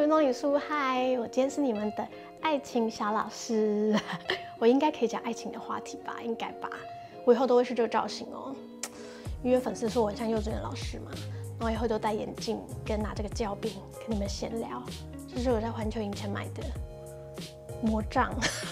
是诺里苏，嗨，我今天是你们的爱情小老师，我应该可以讲爱情的话题吧？应该吧？我以后都会是这个造型哦，因为粉丝说我很像幼稚园老师嘛，然后以后就戴眼镜跟拿这个教鞭跟你们闲聊。这是我在环球影城买的魔杖。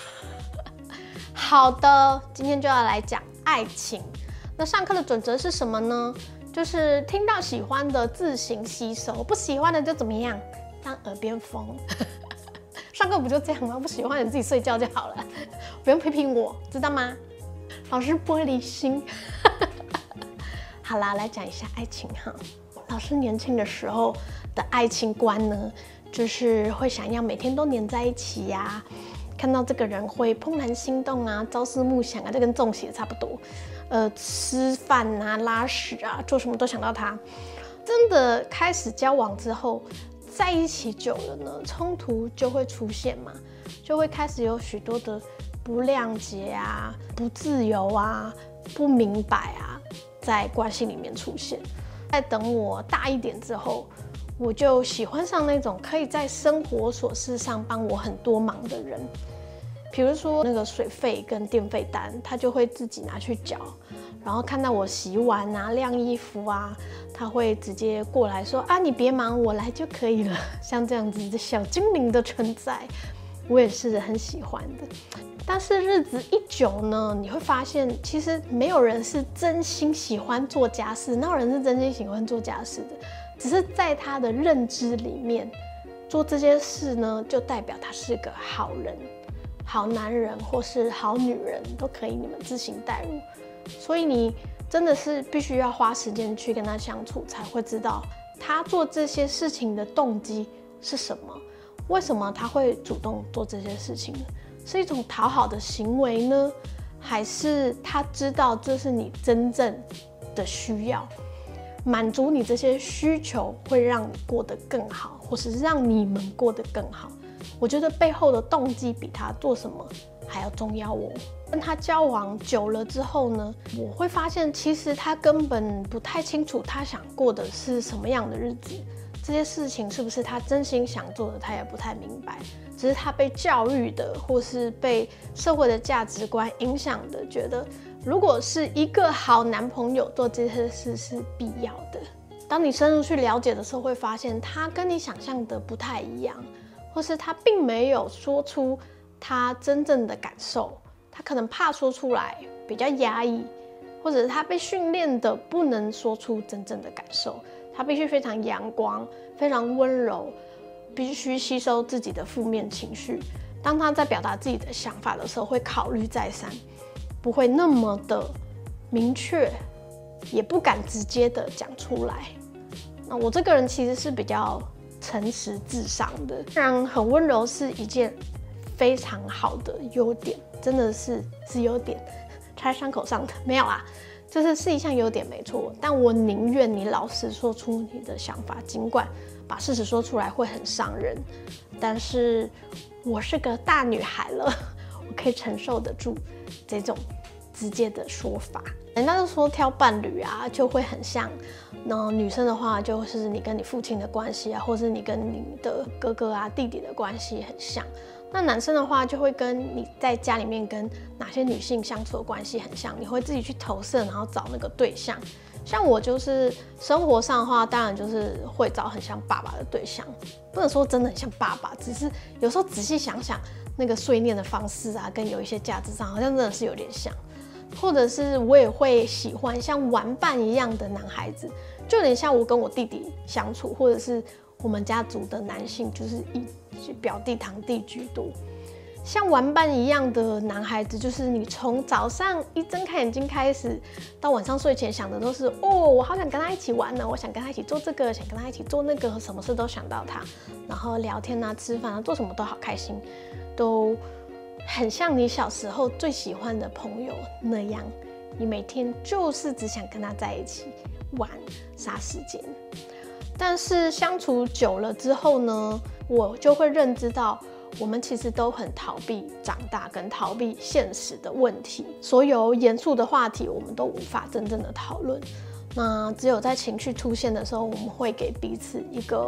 好的，今天就要来讲爱情。那上课的准则是什么呢？就是听到喜欢的自行吸收，不喜欢的就怎么样，当耳边风。上课不就这样吗？不喜欢的你自己睡觉就好了，不用批评我，知道吗？老师玻璃心。好啦，来讲一下爱情哈。老师年轻的时候的爱情观呢，就是会想要每天都黏在一起呀，看到这个人会怦然心动啊，朝思暮想啊，这跟中邪差不多。吃饭啊、拉屎啊，做什么都想到他。真的开始交往之后，在一起久了呢，冲突就会出现嘛，就会开始有许多的不谅解啊、不自由啊、不明白啊，在关系里面出现。在等我大一点之后，我就喜欢上那种可以在生活琐事上帮我很多忙的人。比如说那个水费跟电费单，他就会自己拿去缴，然后看到我洗碗啊、晾衣服啊，他会直接过来说啊，你别忙，我来就可以了。像这样子的小精灵的存在，我也是很喜欢的。但是日子一久呢，你会发现其实没有人是真心喜欢做家事，哪有人是真心喜欢做家事的？只是在他的认知里面，做这些事呢，就代表他是个好人。好男人或是好女人都可以，你们自行代入。所以你真的是必须要花时间去跟他相处，才会知道他做这些事情的动机是什么，为什么他会主动做这些事情呢？是一种讨好的行为呢，还是他知道这是你真正的需要，满足你这些需求会让你过得更好，或是让你们过得更好？我觉得背后的动机比他做什么还要重要哦。跟他交往久了之后呢，我会发现其实他根本不太清楚他想过的是什么样的日子，这些事情是不是他真心想做的，他也不太明白。只是他被教育的，或是被社会的价值观影响的，觉得如果是一个好男朋友，做这些事是必要的。当你深入去了解的时候，会发现他跟你想象的不太一样。或是他并没有说出他真正的感受，他可能怕说出来，比较压抑，或者是他被训练的不能说出真正的感受，他必须非常阳光，非常温柔，必须吸收自己的负面情绪。当他在表达自己的想法的时候，会考虑再三，不会那么的明确，也不敢直接的讲出来。那我这个人其实是比较诚实至上的，当然很温柔是一件非常好的优点，真的是优点，插在伤口上的没有啦，是一项优点没错。但我宁愿你老实说出你的想法，尽管把事实说出来会很伤人，但是我是个大女孩了，我可以承受得住这种直接的说法。人家都说挑伴侣啊，就会很像，女生的话就是你跟你父亲的关系啊，或是你跟你的哥哥啊、弟弟的关系很像。那男生的话就会跟你在家里面跟哪些女性相处的关系很像，你会自己去投射，然后找那个对象。像我就是生活上的话，当然就是会找很像爸爸的对象，不能说真的很像爸爸，只是有时候仔细想想，那个碎念的方式啊，跟有一些价值上好像真的是有点像。或者是我也会喜欢像玩伴一样的男孩子，就有点像我跟我弟弟相处，或者是我们家族的男性，就是以表弟堂弟居多。像玩伴一样的男孩子，就是你从早上一睁开眼睛开始，到晚上睡前想的都是哦，我好想跟他一起玩呢，我想跟他一起做这个，想跟他一起做那个，什么事都想到他，然后聊天啊、吃饭啊，做什么都好开心，都很像你小时候最喜欢的朋友那样，你每天就是只想跟他在一起玩杀时间。但是相处久了之后呢，我就会认知到，我们其实都很逃避长大跟逃避现实的问题，所有严肃的话题我们都无法真正的讨论。那只有在情绪出现的时候，我们会给彼此一个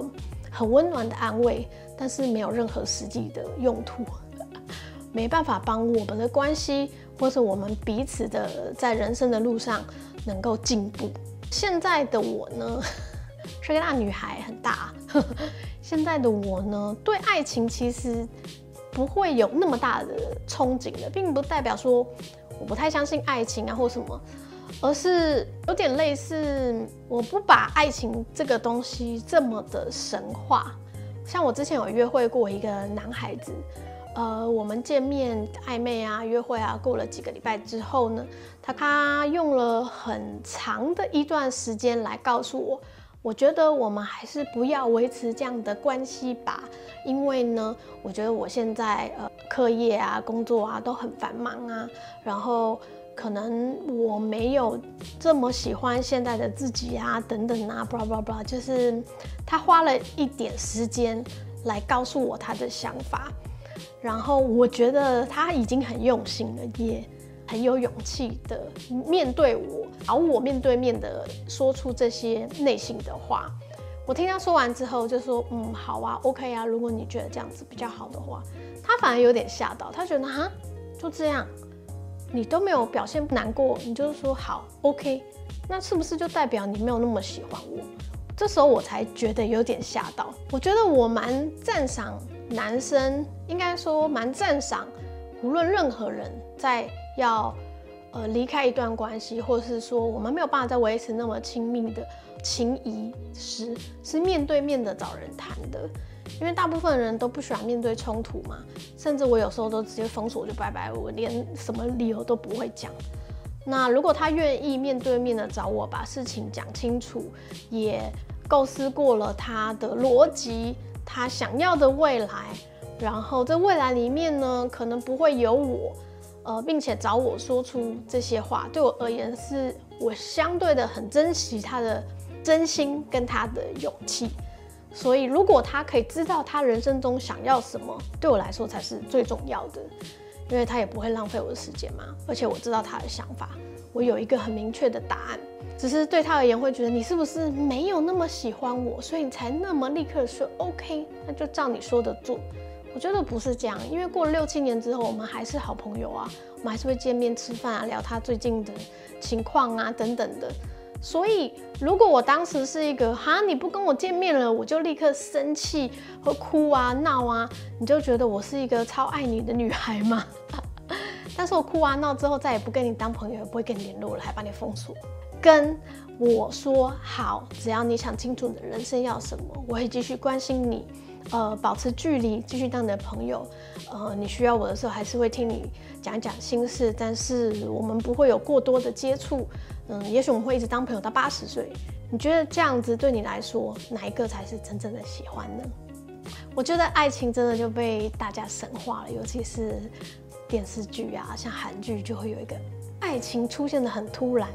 很温暖的安慰，但是没有任何实际的用途，没办法帮我们的关系或是我们彼此的在人生的路上能够进步。现在的我呢，是个大女孩，很大。现在的我呢，对爱情其实不会有那么大的憧憬的，并不代表说我不太相信爱情啊或什么，而是有点类似我不把爱情这个东西这么的神化。像我之前有约会过一个男孩子，我们见面暧昧啊约会啊，过了几个礼拜之后呢，他用了很长的一段时间来告诉我，我觉得我们还是不要维持这样的关系吧，因为呢，我觉得我现在课业啊、工作啊都很繁忙啊，然后可能我没有这么喜欢现在的自己啊，等等啊 ，blah blah blah， 就是他花了一点时间来告诉我他的想法，然后我觉得他已经很用心了，也很有勇气的面对我，找我面对面的说出这些内心的话。我听他说完之后就说，好啊 ，OK 啊，如果你觉得这样子比较好的话。他反而有点吓到，他觉得哈，就这样，你都没有表现难过，你就是说好 OK， 那是不是就代表你没有那么喜欢我？这时候我才觉得有点吓到。我觉得我蛮赞赏男生，应该说蛮赞赏，无论任何人在要离开一段关系，或是说我们没有办法再维持那么亲密的情谊时，是面对面的找人谈的。因为大部分人都不喜欢面对冲突嘛，甚至我有时候都直接封锁就拜拜，我连什么理由都不会讲。那如果他愿意面对面的找我，把事情讲清楚，也构思过了他的逻辑，他想要的未来，然后这未来里面呢，可能不会有我，并且找我说出这些话，对我而言是我相对的很珍惜他的真心跟他的勇气。所以如果他可以知道他人生中想要什么，对我来说才是最重要的，因为他也不会浪费我的时间嘛，而且我知道他的想法，我有一个很明确的答案。只是对他而言会觉得你是不是没有那么喜欢我，所以你才那么立刻说 OK， 那就照你说的做。我觉得不是这样，因为过了6、7年之后，我们还是好朋友啊，我们还是会见面吃饭啊，聊他最近的情况啊等等的。所以如果我当时是一个你不跟我见面了，我就立刻生气或哭啊闹啊，你就觉得我是一个超爱你的女孩吗？但是我哭啊闹之后再也不跟你当朋友，也不会跟你联络了，还把你封锁。跟我说好，只要你想清楚你的人生要什么，我会继续关心你，保持距离，继续当你的朋友。你需要我的时候，还是会听你讲一讲心事，但是我们不会有过多的接触。也许我们会一直当朋友到80岁。你觉得这样子对你来说，哪一个才是真正的喜欢呢？我觉得爱情真的就被大家神化了，尤其是电视剧啊，像韩剧就会有一个爱情出现的很突然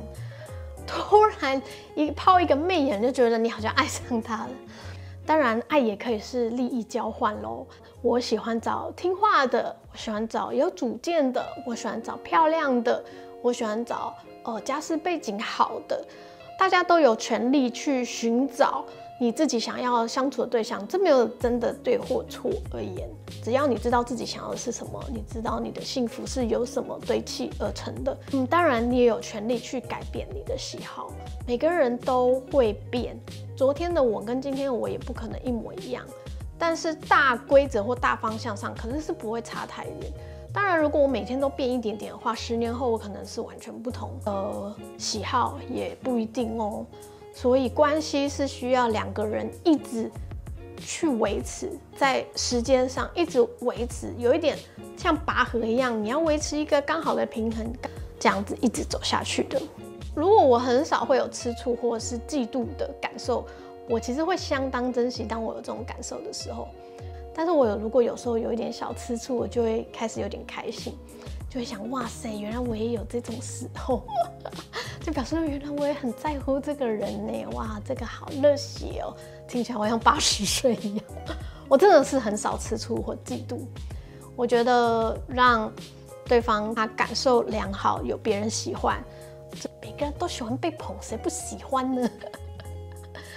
抛一个媚眼，就觉得你好像爱上他了。当然，爱也可以是利益交换咯。我喜欢找听话的，我喜欢找有主见的，我喜欢找漂亮的，我喜欢找家世背景好的。大家都有权利去寻找你自己想要相处的对象，这没有真的对或错而言。只要你知道自己想要的是什么，你知道你的幸福是由什么堆砌而成的。当然你也有权利去改变你的喜好，每个人都会变。昨天的我跟今天的我也不可能一模一样，但是大规则或大方向上可能是不会差太远。当然，如果我每天都变一点点的话，10年后我可能是完全不同的喜好，也不一定哦。所以关系是需要2个人一直去维持，在时间上一直维持，有一点像拔河一样，你要维持一个刚好的平衡，这样子一直走下去的。如果我很少会有吃醋或者是嫉妒的感受，我其实会相当珍惜当我有这种感受的时候。但是如果有时候有一点小吃醋，我就会开始有点开心，就会想哇塞，原来我也有这种时候，就表示原来我也很在乎这个人呢。哇，这个好热血哦，听起来好像80岁一样。我真的是很少吃醋或嫉妒，我觉得让对方他感受良好，有别人喜欢，每个人都喜欢被捧，谁不喜欢呢？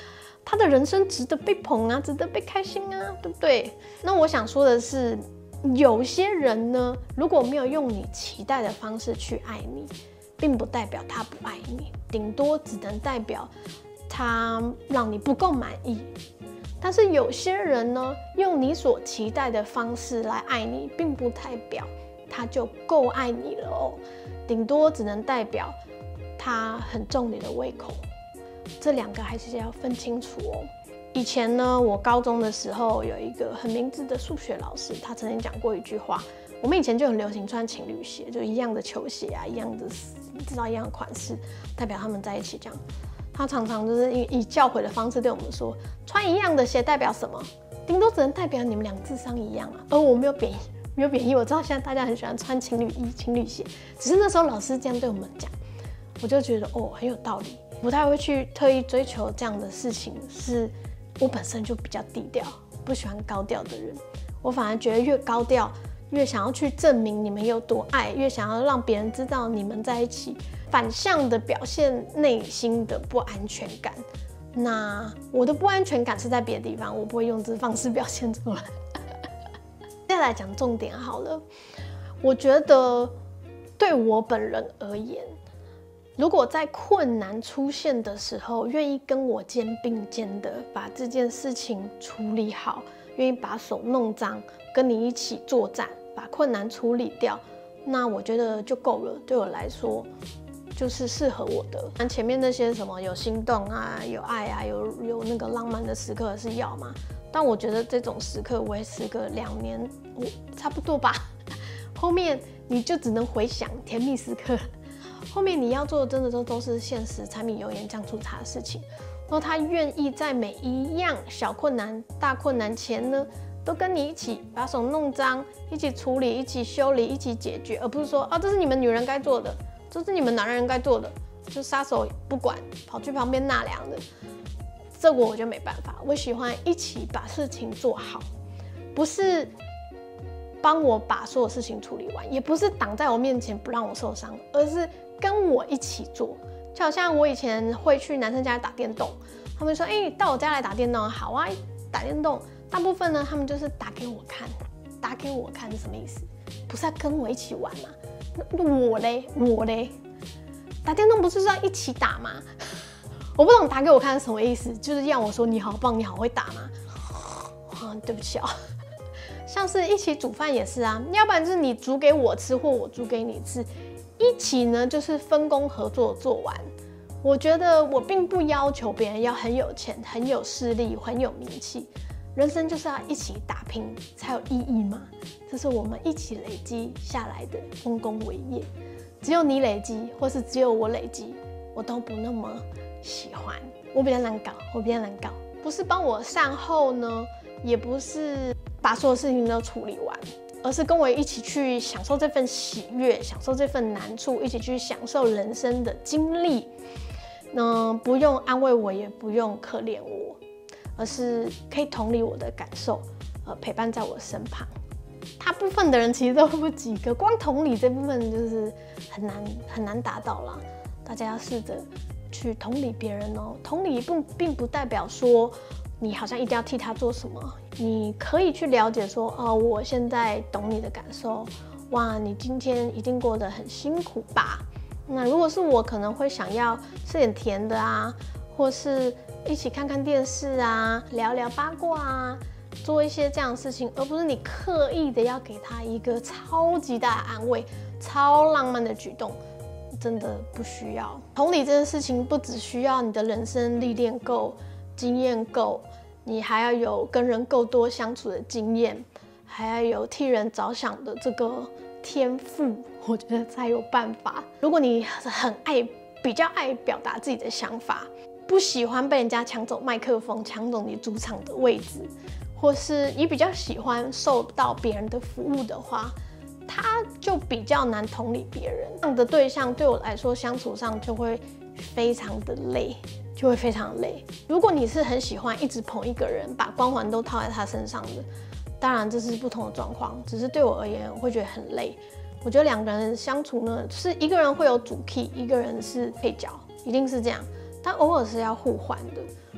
他的人生值得被捧啊，值得被开心啊，对不对？那我想说的是，有些人呢，如果没有用你期待的方式去爱你，并不代表他不爱你，顶多只能代表他让你不够满意。但是有些人呢，用你所期待的方式来爱你，并不代表他就够爱你了哦，顶多只能代表他很重你的胃口。这两个还是要分清楚哦。以前呢，我高中的时候有一个很明智的数学老师，他曾经讲过一句话。我们以前就很流行穿情侣鞋，就一样的球鞋啊，一样的知道一样的款式，代表他们在一起这样。他常常就是以教诲的方式对我们说，穿一样的鞋代表什么？顶多只能代表你们俩智商一样啊。而我没有贬义，没有贬义。我知道现在大家很喜欢穿情侣衣、情侣鞋，只是那时候老师这样对我们讲，我就觉得哦很有道理，不太会去特意追求这样的事情。是我本身就比较低调，不喜欢高调的人。我反而觉得越高调，越想要去证明你们有多爱，越想要让别人知道你们在一起，反向的表现内心的不安全感。那我的不安全感是在别的地方，我不会用这方式表现出来。再来讲重点好了，我觉得对我本人而言，如果在困难出现的时候，愿意跟我肩并肩的把这件事情处理好，愿意把手弄脏，跟你一起作战，把困难处理掉，那我觉得就够了。对我来说，就是适合我的。前面那些什么有心动啊，有爱啊，有那个浪漫的时刻是要嘛，但我觉得这种时刻维持个2年，差不多吧。后面你就只能回想甜蜜时刻。后面你要做的真的都是现实柴米油盐酱醋茶的事情，然后他愿意在每一样小困难、大困难前呢，都跟你一起把手弄脏，一起处理、一起修理、一起解决，而不是说啊这是你们女人该做的，这是你们男人该做的，就撒手不管，跑去旁边纳凉的。这个我就没办法，我喜欢一起把事情做好，不是帮我把所有事情处理完，也不是挡在我面前不让我受伤，而是跟我一起做。就好像我以前会去男生家打电动，他们说到我家来打电动，好啊，打电动。大部分呢，他们就是打给我看，打给我看是什么意思？不是要跟我一起玩吗？那我嘞，打电动不是要一起打吗？我不懂打给我看是什么意思，就是要我说你好棒，你好会打吗？对不起哦。像是一起煮饭也是啊，要不然就是你煮给我吃，或我煮给你吃，一起呢就是分工合作做完。我觉得我并不要求别人要很有钱、很有势力、很有名气，人生就是要一起打拼才有意义嘛。这是我们一起累积下来的丰功伟业，只有你累积，或是只有我累积，我都不那么喜欢。我比较难搞，不是帮我善后呢，也不是把所有事情都处理完，而是跟我一起去享受这份喜悦，享受这份难处，一起去享受人生的经历。不用安慰我，也不用可怜我，而是可以同理我的感受，陪伴在我身旁。大部分的人其实都不及格，光同理这部分就是很难达到啦。大家要试着去同理别人哦。同理并不代表说你好像一定要替他做什么，你可以去了解说，我现在懂你的感受，哇，你今天一定过得很辛苦吧？那如果是我，可能会想要吃点甜的啊，或是一起看看电视啊，聊聊八卦啊，做一些这样的事情，而不是你刻意的要给他一个超级大的安慰、超浪漫的举动，真的不需要。同理这件事情，不只需要你的人生历练够、经验够，你还要有跟人够多相处的经验，还要有替人着想的这个天赋，我觉得才有办法。如果你比较爱表达自己的想法，不喜欢被人家抢走麦克风、抢走你主场的位置，或是你比较喜欢受到别人的服务的话，他就比较难同理别人。这样的对象对我来说相处上就会非常的累，如果你是很喜欢一直捧一个人，把光环都套在他身上的，当然这是不同的状况，只是对我而言，我会觉得很累。我觉得两个人相处呢，是一个人会有主 key， 一个人是配角，一定是这样。但偶尔是要互换的。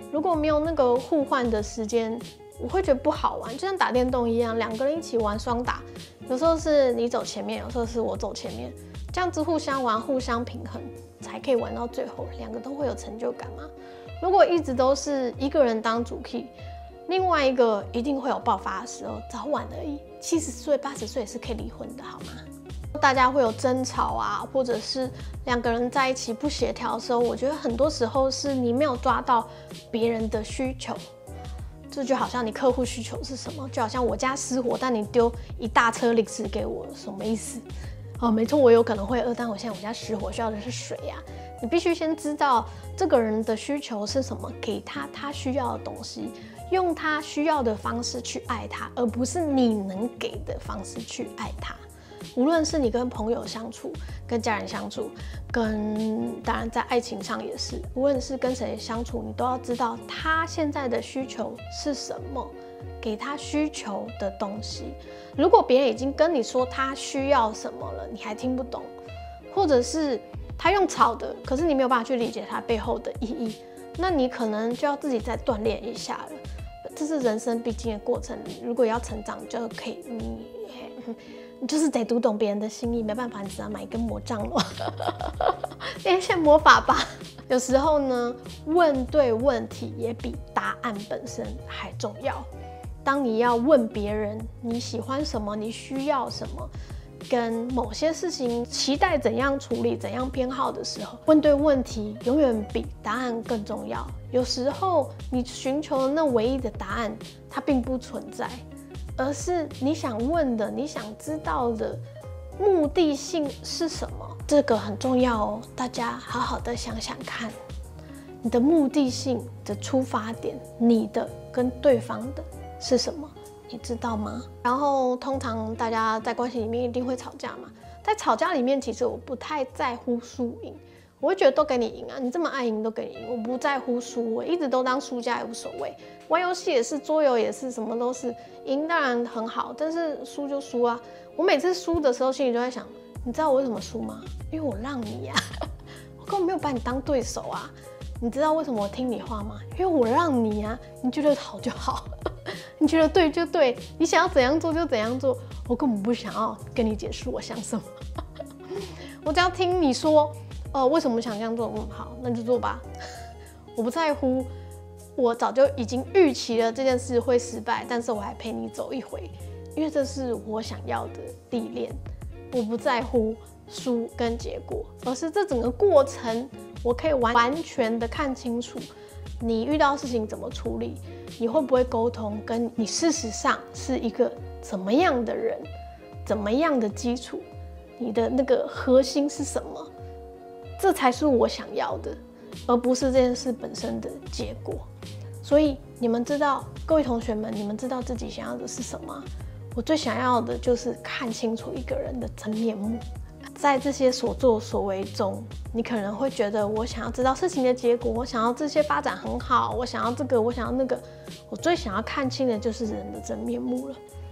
如果没有那个互换的时间，我会觉得不好玩，就像打电动一样，两个人一起玩双打，有时候是你走前面，有时候是我走前面，这样子互相玩，互相平衡，才可以玩到最后，两个都会有成就感嘛。如果一直都是一个人当主 key， 另外一个一定会有爆发的时候，早晚而已。70岁、80岁也是可以离婚的，好吗？大家会有争吵啊，或者是两个人在一起不协调的时候，我觉得很多时候是你没有抓到别人的需求。这就好像你客户需求是什么，就好像我家失火，但你丢一大车零食给我，什么意思？哦，没错，我有可能会饿，但我现在我家失火需要的是水呀。你必须先知道这个人的需求是什么，给他他需要的东西，用他需要的方式去爱他，而不是你能给的方式去爱他。无论是你跟朋友相处、跟家人相处，当然在爱情上也是，无论是跟谁相处，你都要知道他现在的需求是什么，给他需求的东西。如果别人已经跟你说他需要什么了，你还听不懂，或者是他用吵的，可是你没有办法去理解他背后的意义，那你可能就要自己再锻炼一下了。这是人生必经的过程，如果要成长，就可以你就是得读懂别人的心意，没办法，你只要买一根魔杖了，变现魔法吧。有时候呢，问对问题也比答案本身还重要。当你要问别人你喜欢什么，你需要什么，跟某些事情期待怎样处理、怎样偏好的时候，问对问题永远比答案更重要。有时候你寻求的那唯一的答案，它并不存在。而是你想问的、你想知道的目的性是什么？这个很重要哦，大家好好的想想看，你的目的性的出发点，你的跟对方的是什么？你知道吗？然后通常大家在关系里面一定会吵架嘛，在吵架里面，其实我不太在乎输赢。我会觉得都给你赢啊，你这么爱赢都给你赢，我不在乎输，我一直都当输家也无所谓。玩游戏也是，桌游也是，什么都是，赢当然很好，但是输就输啊。我每次输的时候，心里就在想，你知道我为什么输吗？因为我让你啊，我根本没有把你当对手啊。你知道为什么我听你话吗？因为我让你啊，你觉得好就好，你觉得对就对，你想要怎样做就怎样做，我根本不想要跟你解释我想什么，我只要听你说。为什么想这样做？好，那就做吧。我不在乎，我早就已经预期了这件事会失败，但是我还陪你走一回，因为这是我想要的历练。我不在乎输跟结果，而是这整个过程，我可以完全的看清楚你遇到事情怎么处理，你会不会沟通，跟你事实上是一个怎么样的人，怎么样的基础，你的那个核心是什么。这才是我想要的，而不是这件事本身的结果。所以你们知道，各位同学们，你们知道自己想要的是什么？我最想要的就是看清楚一个人的真面目。在这些所作所为中，你可能会觉得我想要知道事情的结果，我想要这些发展很好，我想要这个，我想要那个。我最想要看清的就是人的真面目了，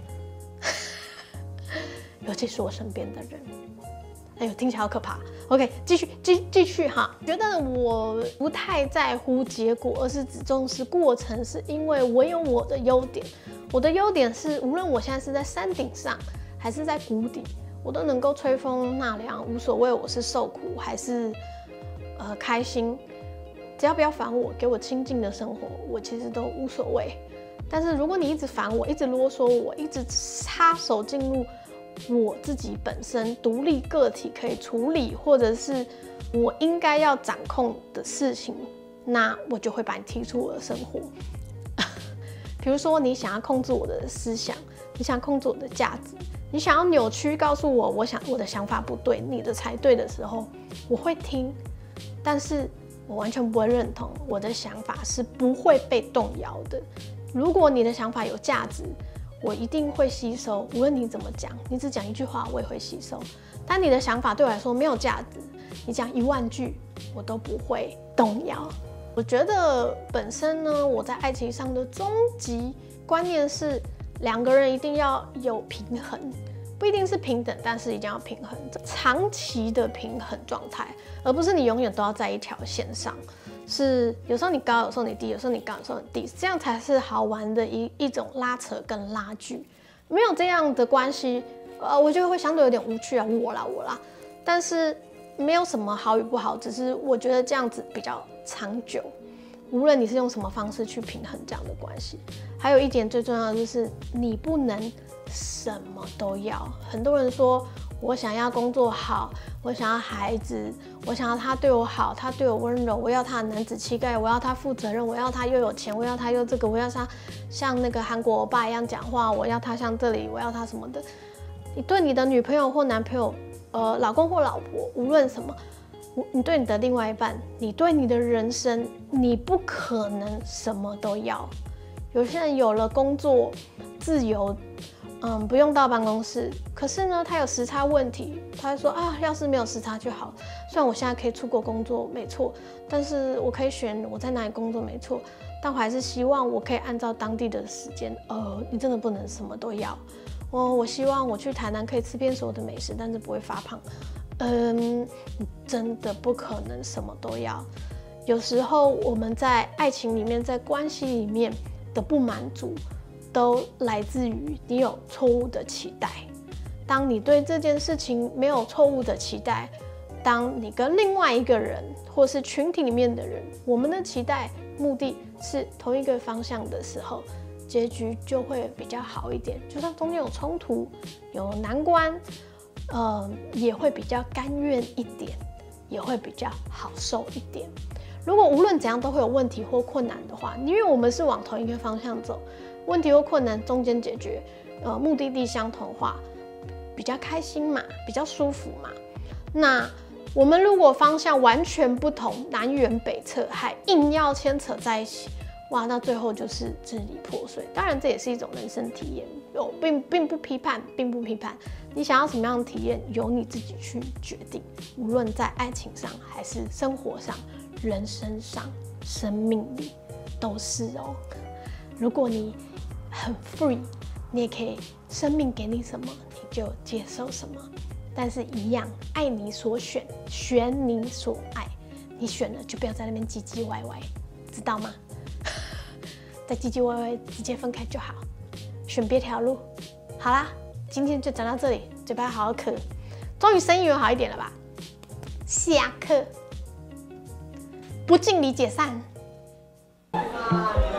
尤其是我身边的人。哎呦，听起来好可怕。OK， 继续哈。觉得我不太在乎结果，而是只重视过程，是因为我有我的优点。我的优点是，无论我现在是在山顶上，还是在谷底，我都能够吹风纳凉，无所谓我是受苦还是开心，只要不要烦我，给我清静的生活，我其实都无所谓。但是如果你一直烦我，一直啰嗦我，一直插手进入我自己本身独立个体可以处理，或者是我应该要掌控的事情，那我就会把你踢出我的生活。比如说，你想要控制我的思想，你想控制我的价值，你想要扭曲告诉我，我的想法不对，你的才对的时候，我会听，但是我完全不会认同，我的想法是不会被动摇的。如果你的想法有价值，我一定会吸收，无论你怎么讲，你只讲一句话，我也会吸收。但你的想法对我来说没有价值，你讲10000句，我都不会动摇。我觉得本身呢，我在爱情上的终极观念是，两个人一定要有平衡，不一定是平等，但是一定要平衡，长期的平衡状态，而不是你永远都要在一条线上。 是有时候你高，有时候你低，有时候你高，有时候你低，这样才是好玩的一种拉扯跟拉锯。没有这样的关系，我觉得会相对有点无趣啊，我啦。但是没有什么好与不好，只是我觉得这样子比较长久。无论你是用什么方式去平衡这样的关系，还有一点最重要的就是你不能什么都要。很多人说我想要工作好，我想要孩子，我想要他对我好，他对我温柔，我要他的男子气概，我要他负责任，我要他又有钱，我要他又这个，我要他像那个韩国欧巴一样讲话，我要他像这里，我要他什么的。你对你的女朋友或男朋友，老公或老婆，无论什么。你对你的另外一半，你对你的人生，你不可能什么都要。有些人有了工作自由，不用到办公室，可是呢，他有时差问题，他会说啊，要是没有时差就好。虽然我现在可以出国工作，没错，但是我可以选我在哪里工作，没错，但我还是希望我可以按照当地的时间。你真的不能什么都要。我希望我去台南可以吃遍所有的美食，但是不会发胖。真的不可能什么都要。有时候我们在爱情里面，在关系里面的不满足，都来自于你有错误的期待。当你对这件事情没有错误的期待，当你跟另外一个人或是群体里面的人，我们的期待目的是同一个方向的时候，结局就会比较好一点。就算中间有冲突，有难关。也会比较甘愿一点，也会比较好受一点。如果无论怎样都会有问题或困难的话，因为我们是往同一个方向走，问题或困难中间解决，目的地相同化，比较开心嘛，比较舒服嘛。那我们如果方向完全不同，南辕北辙，还硬要牵扯在一起，哇，那最后就是支离破碎。当然，这也是一种人生体验，并不批判，你想要什么样的体验，由你自己去决定。无论在爱情上，还是生活上、人生上、生命里，都是哦。如果你很 free， 你也可以，生命给你什么，你就接受什么。但是一样，爱你所选，选你所爱。你选了，就不要在那边唧唧歪歪，知道吗？再唧唧歪歪，直接分开就好，选别条路。好啦，今天就讲到这里，嘴巴好好渴，终于声音有好一点了吧？下课，不敬礼解散。